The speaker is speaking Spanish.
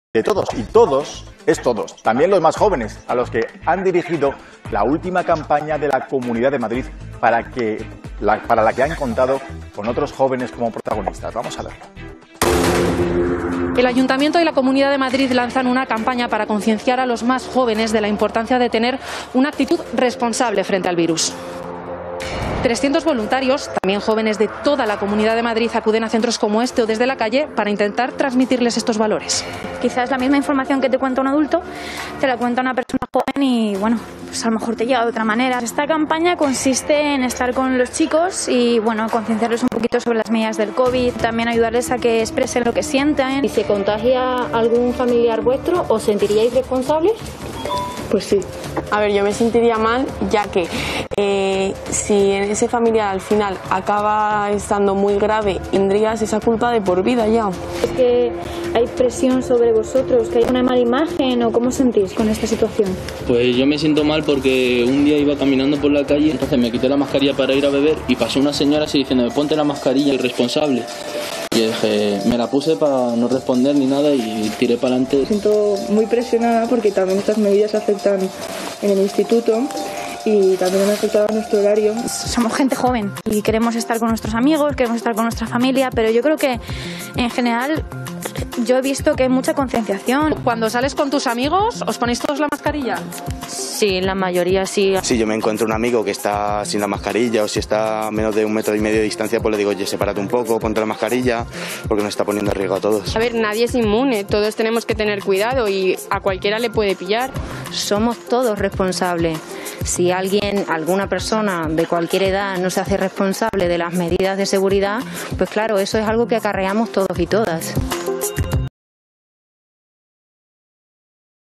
de todos, y todos es todos, también los más jóvenes, a los que han dirigido la última campaña de la Comunidad de Madrid para la que han contado con otros jóvenes como protagonistas. Vamos a verlo. El Ayuntamiento y la Comunidad de Madrid lanzan una campaña para concienciar a los más jóvenes de la importancia de tener una actitud responsable frente al virus. 300 voluntarios, también jóvenes de toda la Comunidad de Madrid, acuden a centros como este o desde la calle para intentar transmitirles estos valores. Quizás la misma información que te cuenta un adulto, te la cuenta una persona joven y, bueno, pues a lo mejor te llega de otra manera. Esta campaña consiste en estar con los chicos y, bueno, concienciarles un poquito sobre las medidas del COVID, también ayudarles a que expresen lo que sienten. ¿Y se contagia algún familiar vuestro, os sentiríais responsables? Pues sí. A ver, yo me sentiría mal, ya que si ese familiar al final acaba estando muy grave, tendrías esa culpa de por vida ya. ¿Es que hay presión sobre vosotros, que hay una mala imagen o cómo sentís con esta situación? Pues yo me siento mal porque un día iba caminando por la calle, entonces me quité la mascarilla para ir a beber y pasó una señora así diciéndome ponte la mascarilla, irresponsable. Y dije, me la puse para no responder ni nada y tiré para adelante. Me siento muy presionada porque también estas medidas afectan en el instituto y también han afectado a nuestro horario. Somos gente joven y queremos estar con nuestros amigos, queremos estar con nuestra familia, pero yo creo que en general yo he visto que hay mucha concienciación. Cuando sales con tus amigos, ¿os ponéis todos la mascarilla? Sí, la mayoría sí. Si yo me encuentro un amigo que está sin la mascarilla o si está a menos de 1,5 metros de distancia, pues le digo, oye, sepárate un poco, ponte la mascarilla, porque nos está poniendo en riesgo a todos. A ver, nadie es inmune, todos tenemos que tener cuidado y a cualquiera le puede pillar. Somos todos responsables. Si alguna persona de cualquier edad no se hace responsable de las medidas de seguridad, pues claro, eso es algo que acarreamos todos y todas.